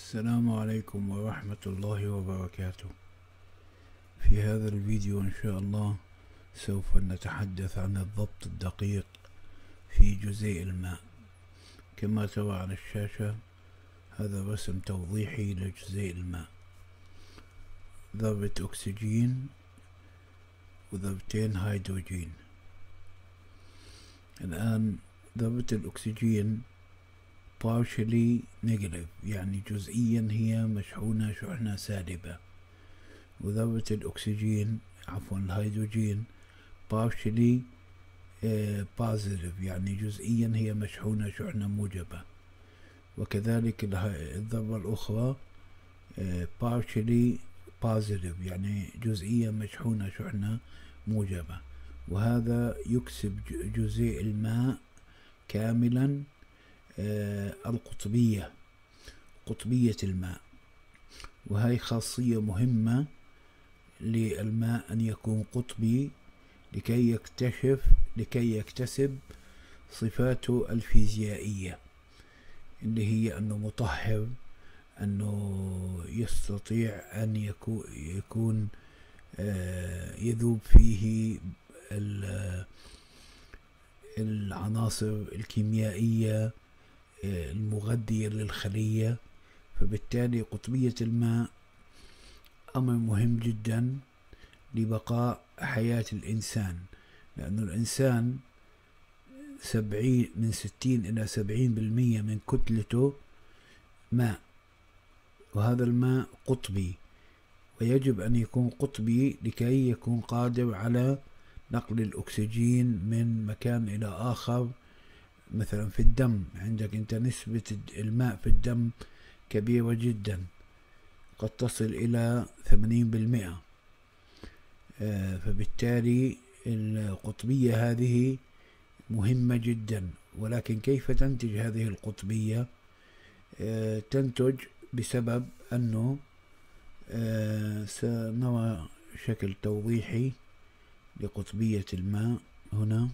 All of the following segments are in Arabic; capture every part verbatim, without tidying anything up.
السلام عليكم ورحمة الله وبركاته. في هذا الفيديو إن شاء الله سوف نتحدث عن الضبط الدقيق في جزيء الماء. كما ترى على الشاشة هذا رسم توضيحي لجزيء الماء، ذرة أكسجين وذرتين هيدروجين. الآن ذرة الأكسجين partially negative، يعني جزئيا هي مشحونة شحنة سالبة، وذرة الأكسجين عفوا الهيدروجين partially uh, positive، يعني جزئيا هي مشحونة شحنة موجبة. وكذلك الذرة الأخرى uh, partially positive، يعني جزئيا مشحونة شحنة موجبة. وهذا يكسب جزيء الماء كاملا آه القطبية، قطبية الماء. وهي خاصية مهمة للماء أن يكون قطبي لكي يكتشف لكي يكتسب صفاته الفيزيائية، اللي هي أنه مطهر، أنه يستطيع أن يكون, يكون آه يذوب فيه العناصر الكيميائية المغذية للخلية. فبالتالي قطبية الماء أمر مهم جدا لبقاء حياة الإنسان، لأن الإنسان سبعين من ستين إلى سبعين بالمئة من كتلته ماء، وهذا الماء قطبي، ويجب أن يكون قطبي لكي يكون قادر على نقل الأكسجين من مكان إلى آخر. مثلا في الدم، عندك أنت نسبة الماء في الدم كبيرة جدا، قد تصل إلى ثمانين بالمئة. آه فبالتالي القطبية هذه مهمة جدا. ولكن كيف تنتج هذه القطبية؟ آه تنتج بسبب أنه آه سنرى شكل توضيحي لقطبية الماء هنا.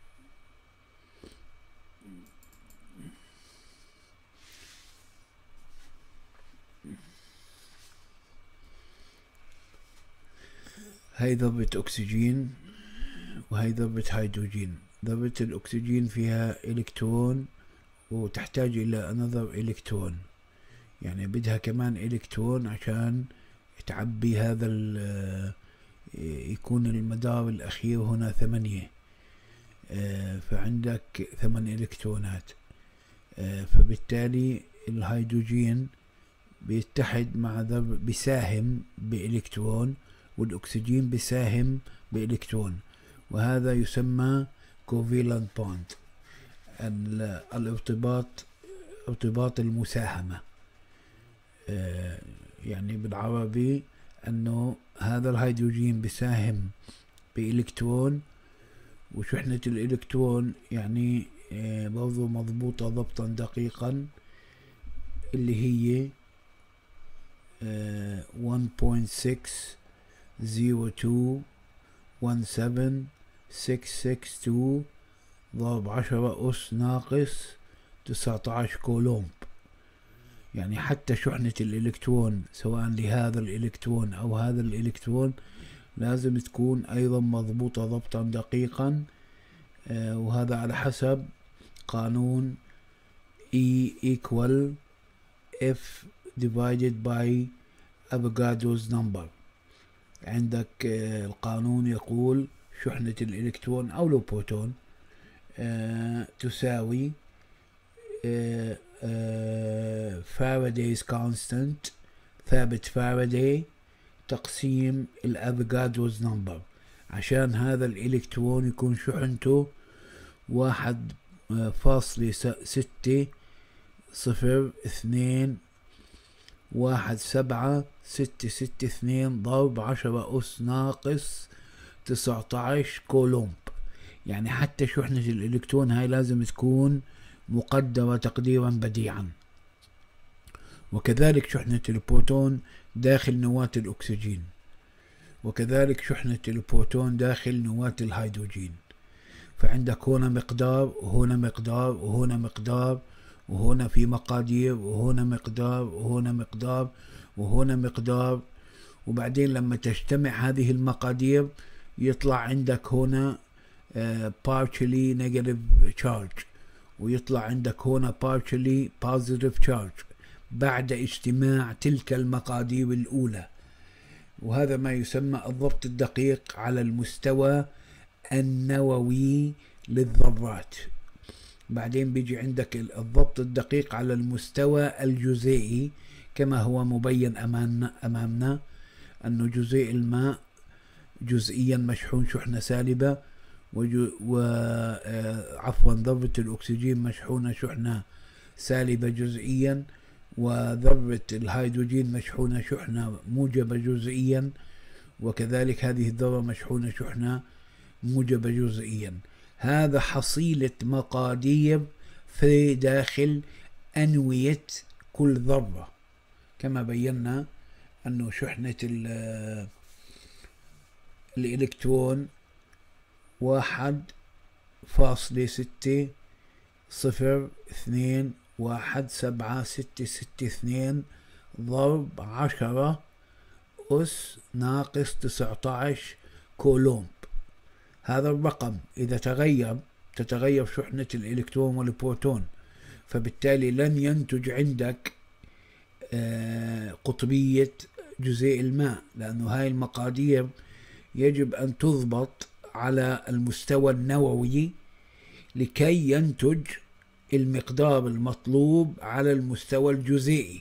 هاي ذرة أكسجين وهي ذرة هيدروجين. ذرة الأكسجين فيها إلكترون وتحتاج إلى another إلكترون، يعني بدها كمان إلكترون عشان تعبي هذا يكون المدار الأخير هنا ثمانية. فعندك ثمان إلكترونات. فبالتالي الهيدروجين بيتحد مع ذرة بيساهم بإلكترون، والأكسجين بيساهم بإلكترون، وهذا يسمى covalent bond، الارتباط ارتباط المساهمة. يعني بالعربي أنه هذا الهيدروجين بيساهم بإلكترون، وشحنة الإلكترون يعني برضو مضبوطة ضبطا دقيقا، اللي هي one point six zero two one seven six six two ضرب عشرة أس ناقص تسعة عشر كولومب. يعني حتى شحنة الإلكترون سواء لهذا الإلكترون أو هذا الإلكترون لازم تكون أيضا مضبوطة ضبطا دقيقا. آه وهذا على حسب قانون E equal F divided by Avogadro's number. عندك آه القانون يقول شحنة الإلكترون أو البروتون آه تساوي آه آه فاراداي's constant، ثابت فاراداي، تقسيم الأفوغادروز نمبر، عشان هذا الإلكترون يكون شحنته واحد فاصلة ستة صفر اثنين واحد سبعة ستة ستة اثنين ضرب عشرة أس ناقص تسعة عشر كولومب. يعني حتى شحنة الإلكترون هاي لازم تكون مقدرة تقديرا بديعا. وكذلك شحنة البروتون داخل نواة الأكسجين، وكذلك شحنة البروتون داخل نواة الهيدروجين. فعندك هنا مقدار وهنا مقدار وهنا مقدار وهنا في مقادير، وهنا مقدار، وهنا مقدار، وهنا مقدار. وبعدين لما تجتمع هذه المقادير يطلع عندك هنا uh, partially negative charge، ويطلع عندك هنا partially positive charge بعد اجتماع تلك المقادير الأولى. وهذا ما يسمى الضبط الدقيق على المستوى النووي للذرات. بعدين بيجي عندك الضبط الدقيق على المستوى الجزيئي كما هو مبين أمامنا, أمامنا أنه جزيء الماء جزئيا مشحون شحنة سالبة، وعفوا ذرة الأكسجين مشحونة شحنة سالبة جزئيا، وذرة الهيدروجين مشحونة شحنة موجبة جزئيا، وكذلك هذه الذرة مشحونة شحنة موجبة جزئيا. هذا حصيلة مقادير في داخل أنوية كل ذرة، كما بينا أنه شحنة الإلكترون واحد فاصلة ستة صفر اثنين واحد سبعة ستة ستة اثنين ضرب عشرة أس ناقص تسعة عشر كولومب. هذا الرقم إذا تغير تتغير شحنة الإلكترون والبروتون، فبالتالي لن ينتج عندك قطبية جزيء الماء، لأنه هاي المقادير يجب أن تضبط على المستوى النووي لكي ينتج المقدار المطلوب على المستوى الجزيئي.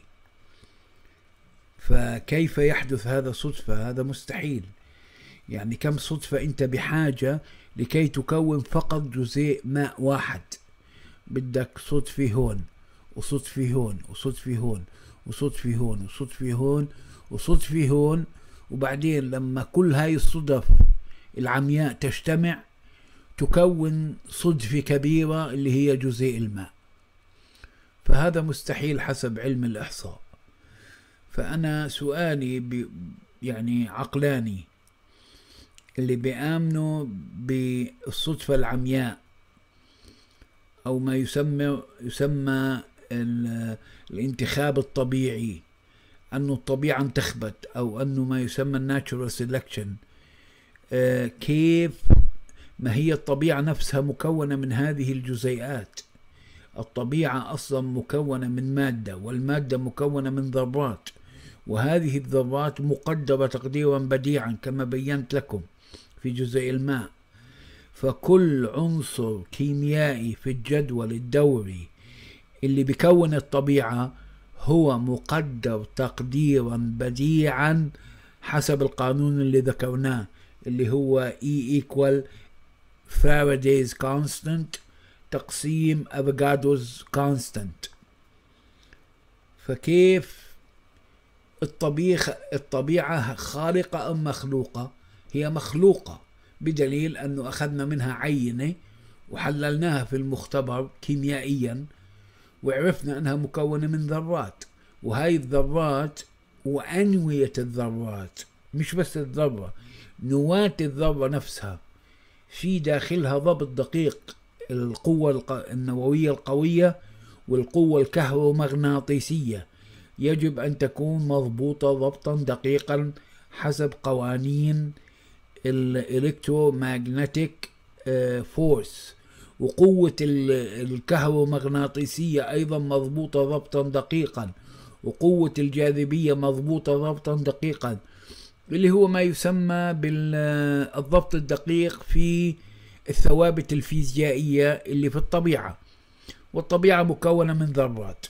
فكيف يحدث هذا صدفة؟ هذا مستحيل. يعني كم صدفة أنت بحاجة لكي تكون فقط جزيء ماء واحد؟ بدك صدفة هون، وصدفة هون، وصدفة هون، وصدفة هون، وصدفة هون، وصدفة هون. وبعدين لما كل هاي الصدف العمياء تجتمع تكون صدفة كبيرة اللي هي جزيء الماء. فهذا مستحيل حسب علم الإحصاء. فأنا سؤالي بي يعني عقلاني، اللي بيآمنوا بالصدفة العمياء أو ما يسمى يسمى الانتخاب الطبيعي، أنه الطبيعة انتخبت، أو أنه ما يسمى الناتشورال سيلكشن، آه كيف ما هي الطبيعة نفسها مكونة من هذه الجزيئات؟ الطبيعة أصلا مكونة من مادة، والمادة مكونة من ذرات، وهذه الذرات مقدرة تقديرا بديعا كما بينت لكم في جزيء الماء. فكل عنصر كيميائي في الجدول الدوري اللي بيكون الطبيعة هو مقدر تقديرا بديعا حسب القانون اللي ذكرناه، اللي هو E equal Faraday's constant تقسيم Avogadro's constant. فكيف الطبيعة الطبيعة خارقة أم مخلوقة؟ هي مخلوقة، بدليل أنه أخذنا منها عينة وحللناها في المختبر كيميائيا وعرفنا أنها مكونة من ذرات، وهاي الذرات وأنوية الذرات، مش بس الذرة، نواة الذرة نفسها في داخلها ضبط دقيق. القوة النووية القوية والقوة الكهرومغناطيسية يجب أن تكون مضبوطة ضبطا دقيقا حسب قوانين الإلكترومagnetic فورس. وقوة الكهرومغناطيسية أيضا مضبوطة ضبطا دقيقا، وقوة الجاذبية مضبوطة ضبطا دقيقا، اللي هو ما يسمى بالضبط الدقيق في الثوابت الفيزيائية اللي في الطبيعة، والطبيعة مكونة من ذرات.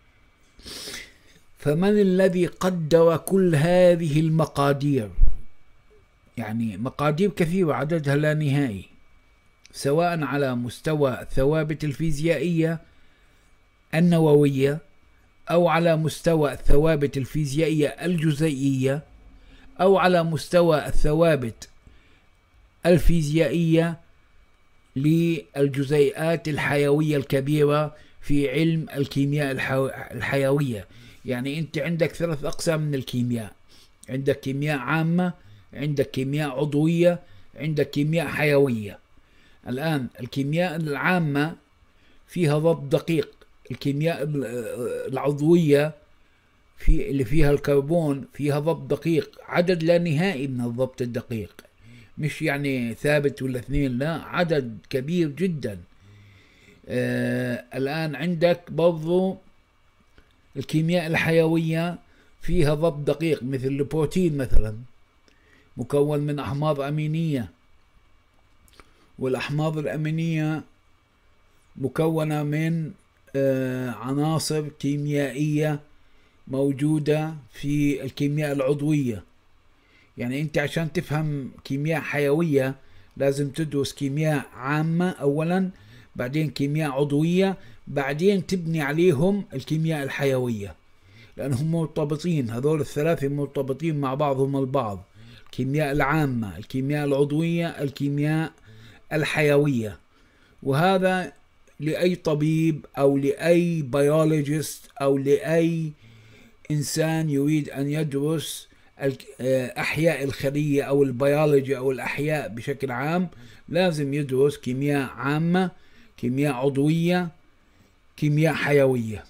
فمن الذي قدر كل هذه المقادير؟ يعني مقادير كثيرة عددها لا نهائي، سواء على مستوى الثوابت الفيزيائية النووية أو على مستوى الثوابت الفيزيائية الجزيئية أو على مستوى الثوابت الفيزيائية للجزيئات الحيوية الكبيرة في علم الكيمياء الحيوية. يعني أنت عندك ثلاث أقسام من الكيمياء: عندك كيمياء عامة، عندك كيمياء عضوية، عندك كيمياء حيوية. الآن الكيمياء العامة فيها ضبط دقيق الكيمياء العضوية في اللي فيها الكربون فيها ضبط دقيق، عدد لا نهائي من الضبط الدقيق، مش يعني ثابت ولا اثنين، لا، عدد كبير جدا. آه الآن عندك برضو الكيمياء الحيوية فيها ضبط دقيق، مثل البروتين مثلا مكون من أحماض أمينية، والأحماض الأمينية مكونة من آه عناصر كيميائية موجودة في الكيمياء العضوية. يعني أنت عشان تفهم كيمياء حيوية لازم تدرس كيمياء عامة أولا، بعدين كيمياء عضوية، بعدين تبني عليهم الكيمياء الحيوية، لأنهم مرتبطين، هذول الثلاثة مرتبطين مع بعضهم البعض: الكيمياء العامة، الكيمياء العضوية، الكيمياء الحيوية. وهذا لأي طبيب أو لأي بيولوجيست أو لأي إنسان يريد أن يدرس أحياء الخلية أو البيولوجي أو الأحياء بشكل عام، لازم يدرس كيمياء عامة، كيمياء عضوية، كيمياء حيوية،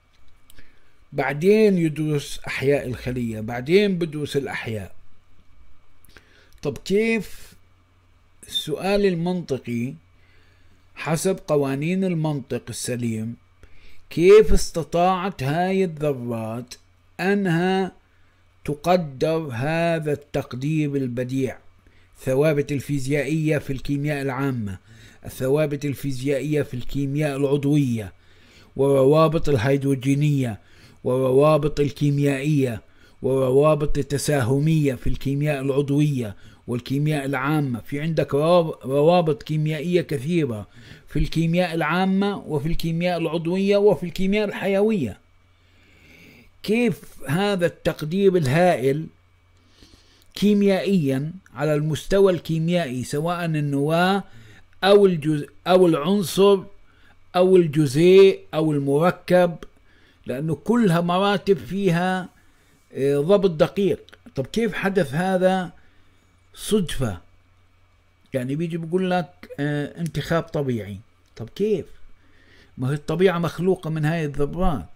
بعدين يدرس أحياء الخلية، بعدين بدرس الأحياء. طب كيف؟ السؤال المنطقي حسب قوانين المنطق السليم، كيف استطاعت هاي الذرات أنها تقدر هذا التقدير البديع؟ الثوابت الفيزيائية في الكيمياء العامة، الثوابت الفيزيائية في الكيمياء العضوية، وروابط الهيدروجينية، وروابط الكيميائية، وروابط التساهمية في الكيمياء العضوية والكيمياء العامة. في عندك روابط كيميائية كثيرة في الكيمياء العامة وفي الكيمياء العضوية وفي الكيمياء الحيوية. كيف هذا التقدير الهائل كيميائيا على المستوى الكيميائي، سواء النواة أو الجزء أو العنصر أو الجزيء أو المركب، لأنه كلها مراتب فيها ضبط دقيق. طب كيف حدث هذا صدفة؟ يعني بيجي بيقول لك اه انتخاب طبيعي. طب كيف؟ ما هي الطبيعة مخلوقة من هاي الذرات.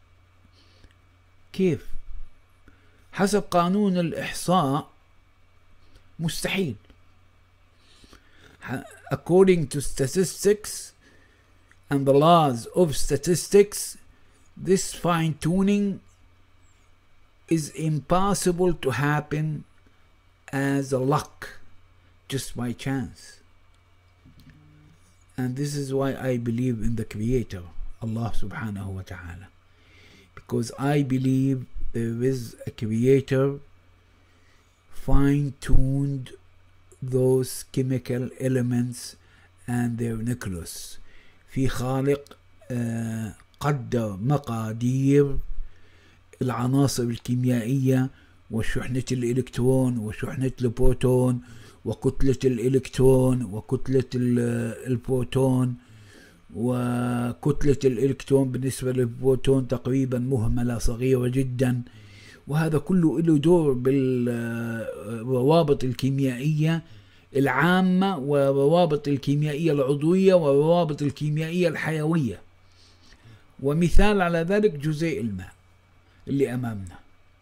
كيف؟ حسب قانون الإحصاء مستحيل. According to statistics and the laws of statistics, this fine-tuning is impossible to happen as a luck, just by chance. And this is why I believe in the Creator, Allah subhanahu wa ta'ala, because I believe there is a Creator fine-tuned those chemical elements and their nucleus. في خالق قدر مقادير العناصر الكيميائية وشحنة الإلكترون وشحنة البروتون وكتلة الإلكترون وكتلة البروتون، وكتلة الإلكترون بالنسبة للبروتون تقريبا مهملة صغيرة جدا. وهذا كله له دور بالروابط الكيميائية العامة والروابط الكيميائية العضوية والروابط الكيميائية الحيوية. ومثال على ذلك جزيء الماء اللي أمامنا.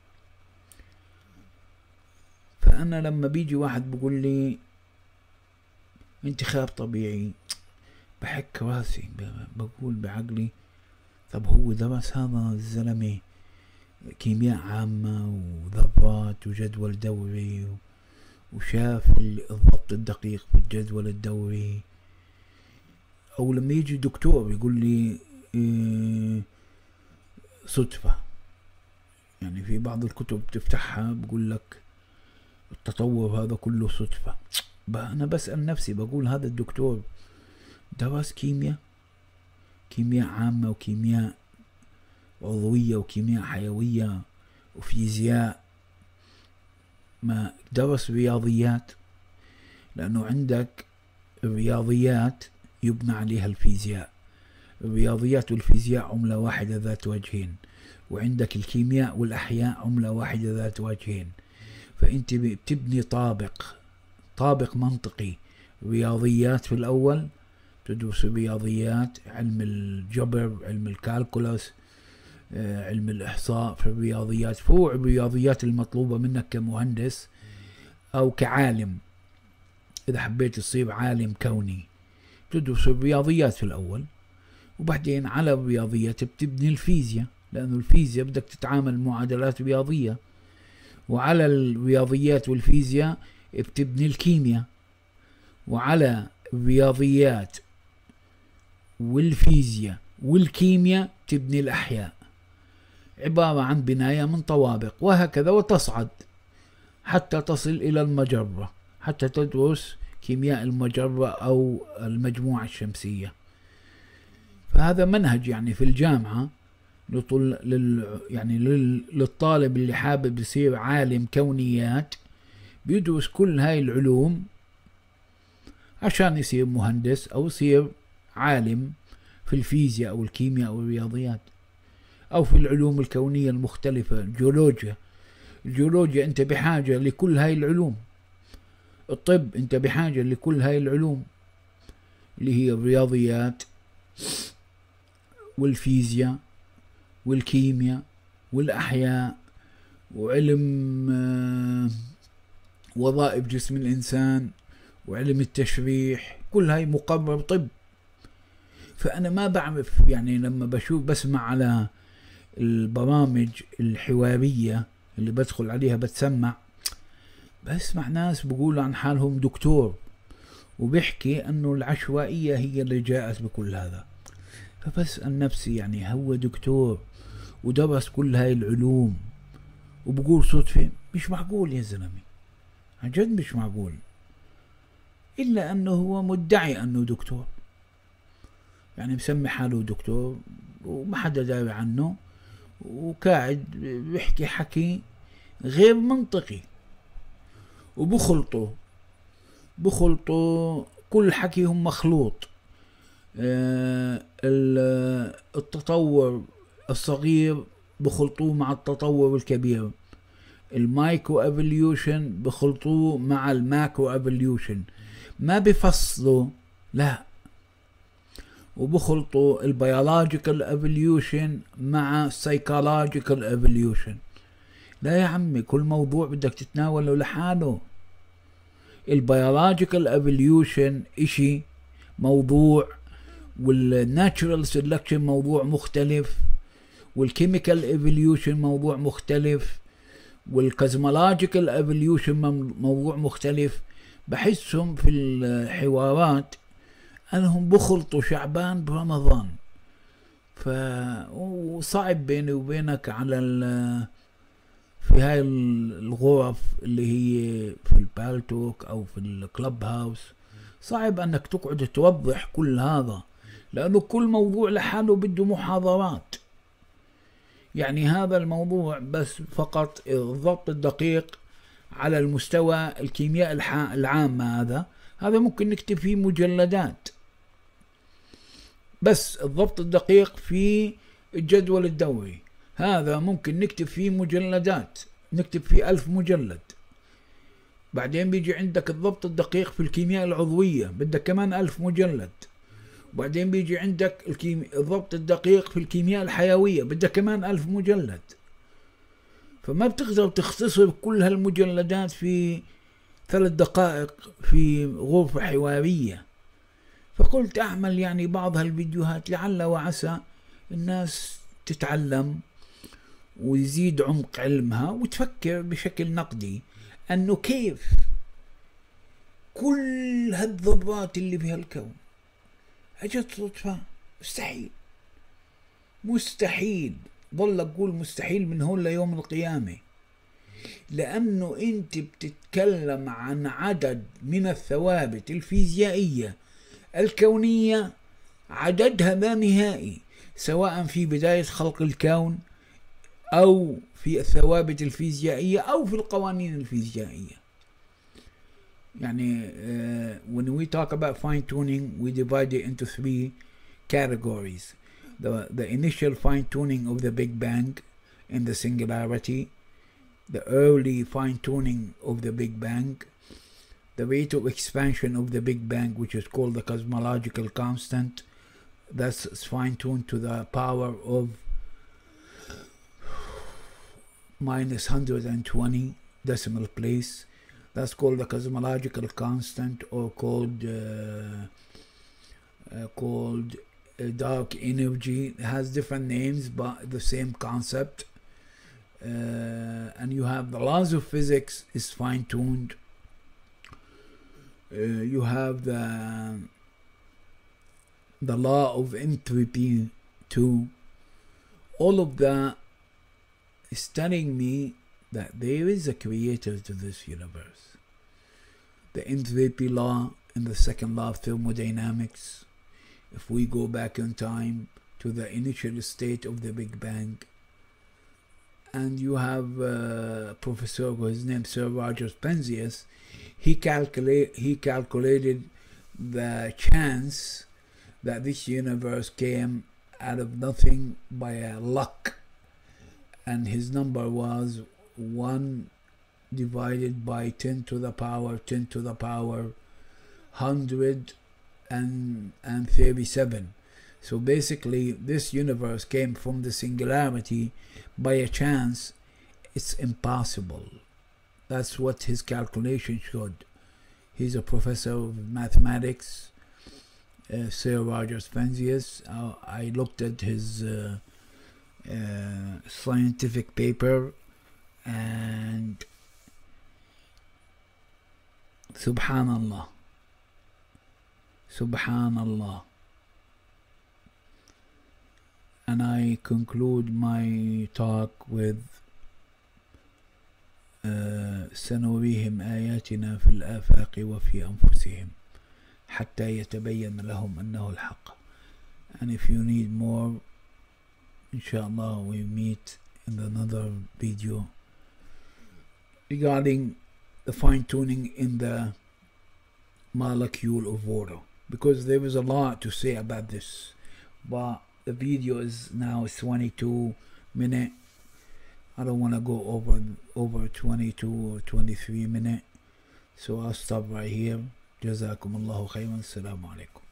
فأنا لما بيجي واحد بيقول لي انتخاب طبيعي، بحك راسي، بقول بعقلي طب هو درس هذا الزلمة كيمياء عامة وذرات وجدول دوري وشاف الضبط الدقيق في الجدول الدوري؟ أو لما يجي دكتور يقول لي إيه صدفة، يعني في بعض الكتب تفتحها بقول لك التطور هذا كله صدفة. أنا بسأل نفسي بقول هذا الدكتور درس كيمياء كيمياء عامة وكيمياء عضوية وكيمياء حيوية وفيزياء، ما درس رياضيات؟ لأنه عندك الرياضيات يبنى عليها الفيزياء، الرياضيات والفيزياء عملة واحدة ذات وجهين، وعندك الكيمياء والأحياء عملة واحدة ذات وجهين. فأنت بتبني طابق طابق منطقي، رياضيات في الأول تدرس الرياضيات، علم الجبر، علم الكالكولس، علم الإحصاء في الرياضيات، فروع الرياضيات المطلوبة منك كمهندس أو كعالم. إذا حبيت تصير عالم كوني تدرس الرياضيات في الأول، وبعدين على الرياضيات بتبني الفيزياء، لأنه الفيزياء بدك تتعامل معادلات رياضية، وعلى الرياضيات والفيزياء بتبني الكيمياء، وعلى الرياضيات والفيزياء والكيمياء تبني الأحياء. عبارة عن بناية من طوابق، وهكذا وتصعد حتى تصل إلى المجرة، حتى تدرس كيمياء المجرة أو المجموعة الشمسية. فهذا منهج يعني في الجامعة لطل... لل... يعني لل... للطالب اللي حابب يصير عالم كونيات، بيدرس كل هاي العلوم عشان يصير مهندس أو يصير عالم في الفيزياء أو الكيمياء أو الرياضيات، أو في العلوم الكونية المختلفة، الجيولوجيا. الجيولوجيا أنت بحاجة لكل هاي العلوم. الطب أنت بحاجة لكل هاي العلوم اللي هي الرياضيات والفيزياء والكيمياء والأحياء، وعلم وظائف جسم الإنسان، وعلم التشريح، كل هاي مقرر طب. فأنا ما بعرف يعني لما بشوف بسمع على البرامج الحوارية اللي بدخل عليها بتسمع، بسمع ناس بيقولوا عن حالهم دكتور، وبيحكي أنه العشوائية هي اللي جاءت بكل هذا. فبسأل نفسي يعني هو دكتور ودرس كل هاي العلوم وبقول صدفة؟ مش معقول يا زلمة، عن جد مش معقول. إلا أنه هو مدعي أنه دكتور، يعني مسمي حاله دكتور وما حدا داري عنه، وقاعد بيحكي حكي غير منطقي، وبخلطوا بخلطوا كل حكيهم مخلوط. آه التطور الصغير بخلطوه مع التطور الكبير، المايكرو ايفوليوشن بخلطوه مع الماكرو ايفوليوشن، ما بفصلوا، لا، وبخلطوا البيولوجيكال ايفوليوشن مع السايكولوجيكال ايفوليوشن. لا يا عمي، كل موضوع بدك تتناوله لحاله. البيولوجيكال ايفوليوشن اشي موضوع، والناتشورال سيلكشن موضوع مختلف، والكيميكال ايفوليوشن موضوع مختلف، والكوزمولوجيكال ايفوليوشن موضوع مختلف. بحسهم في الحوارات انهم بخلطوا شعبان برمضان. ف وصعب بيني وبينك على ال في هاي الغرف اللي هي في البالتوك او في الكلب هاوس، صعب انك تقعد توضح كل هذا، لانه كل موضوع لحاله بده محاضرات. يعني هذا الموضوع بس فقط الضبط الدقيق على المستوى الكيمياء العامة، هذا هذا ممكن نكتب فيه مجلدات. بس الضبط الدقيق في الجدول الدوري هذا ممكن نكتب فيه مجلدات، نكتب فيه ألف مجلد. بعدين بيجي عندك الضبط الدقيق في الكيمياء العضوية، بدك كمان ألف مجلد. وبعدين بيجي عندك الكيمي... الضبط الدقيق في الكيمياء الحيوية، بدك كمان ألف مجلد. فما بتقدر تختصر كل هالمجلدات في ثلاث دقائق في غرفة حوارية. فقلت أعمل يعني بعض هالفيديوهات لعل وعسى الناس تتعلم ويزيد عمق علمها وتفكر بشكل نقدي أنه كيف كل هالذرات اللي بهالكون أجت صدفة. مستحيل مستحيل، ضل أقول مستحيل من هون ليوم القيامة، لأنه أنت بتتكلم عن عدد من الثوابت الفيزيائية الكونية عددها لا نهائي، سواء في بداية خلق الكون أو في الثوابت الفيزيائية أو في القوانين الفيزيائية. يعني uh, when we talk about fine tuning, we divide it into three categories. The, the initial fine tuning of the Big Bang in the singularity, the early fine tuning of the Big Bang, the rate of expansion of the Big Bang, which is called the cosmological constant, that's fine-tuned to the power of minus one hundred twenty decimal place. That's called the cosmological constant, or called uh, uh, called uh, dark energy. It has different names, but the same concept. Uh, and you have the laws of physics is fine-tuned. Uh, you have the the law of entropy too. All of that is telling me that there is a creator to this universe. The entropy law and the second law of thermodynamics, if we go back in time to the initial state of the Big Bang, and you have uh, Professor, his name Sir Roger Penzias, he calculate he calculated the chance that this universe came out of nothing by a luck, and his number was one divided by ten to the power ten to the power one hundred thirty-seven. So basically this universe came from the singularity by a chance. It's impossible. That's what his calculation showed. He's a professor of mathematics, uh, Sir Roger Penzias. Uh, I looked at his uh, uh, scientific paper, and Subhanallah, Subhanallah. And I conclude my talk with سنريهم آياتنا في الآفاق وفي أنفسهم حتى يتبين لهم أنه الحق. And if you need more, inshallah, we meet in another video regarding the fine-tuning in the molecule of water, because there is a lot to say about this, but the video is now twenty-two minutes. I don't want to go over over twenty-two or twenty-three minutes, so I'll stop right here. Jazakumullahu khairan. Assalamu alaikum.